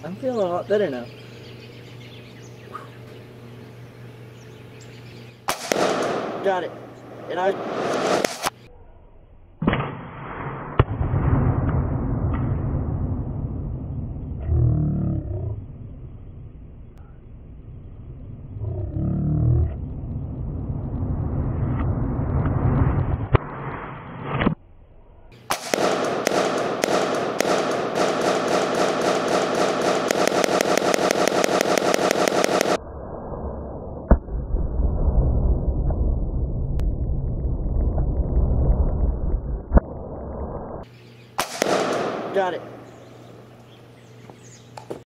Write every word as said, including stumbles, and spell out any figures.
I'm feeling a lot better now. Got it. And I... Got it.